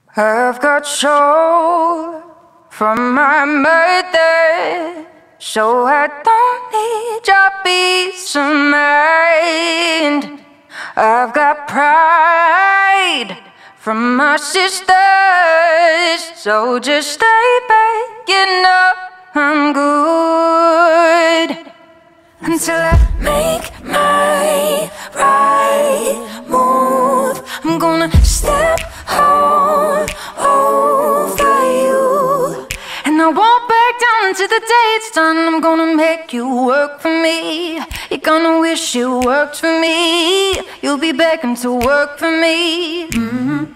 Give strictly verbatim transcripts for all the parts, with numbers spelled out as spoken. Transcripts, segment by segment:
I've got soul from my mother, so I don't need your peace of mind. I've got pride from my sisters, so just stay back, you know I'm good until I make my right move. I'm gonna step all over you, and I won't back down until the day it's done. I'm gonna make you work for me. You're gonna wish it worked for me. You'll be begging to work for me. Mm-hmm.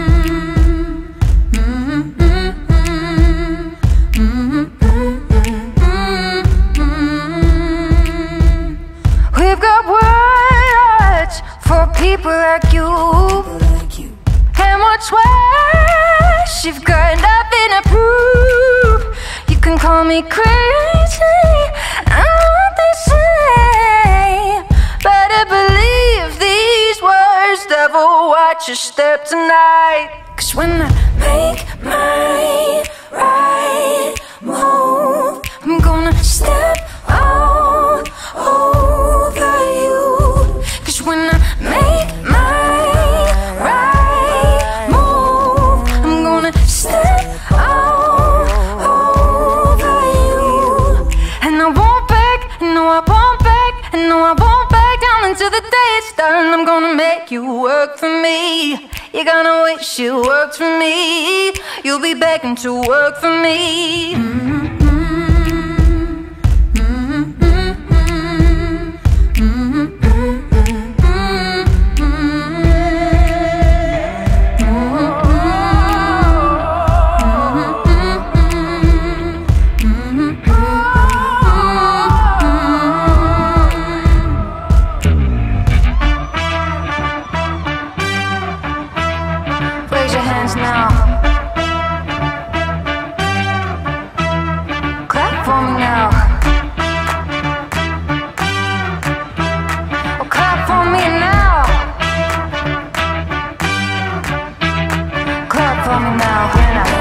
We've got words for people like you, and what's worse, you've got nothing to prove. You can call me crazy, I know what they say. Better believe these words, devil, watch your step tonight. Cause when I make my right move, I'm gonna step all over you. Cause when I make my right move, I'm gonna step all over you. And I won't back, no I won't back, and no I won't back down until the day it's done. I'm gonna make you work for me. You're gonna wish it worked for me. You'll be begging to work for me. Mm-hmm. Raise your hands now. Clap for me now. Oh, clap for me now. Clap for me now.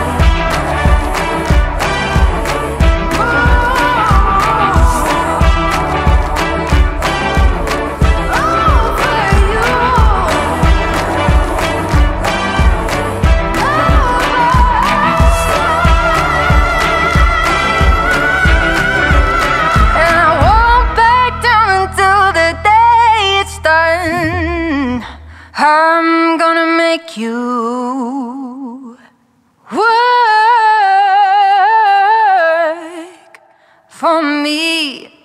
I'm gonna make you work for me.